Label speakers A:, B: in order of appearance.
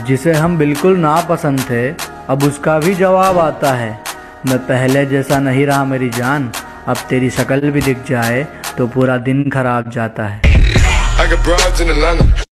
A: जिसे हम बिल्कुल नापसंद थे, अब उसका भी जवाब आता है। मैं पहले जैसा नहीं रहा मेरी जान, अब तेरी शक्ल भी दिख जाए तो पूरा दिन खराब जाता है।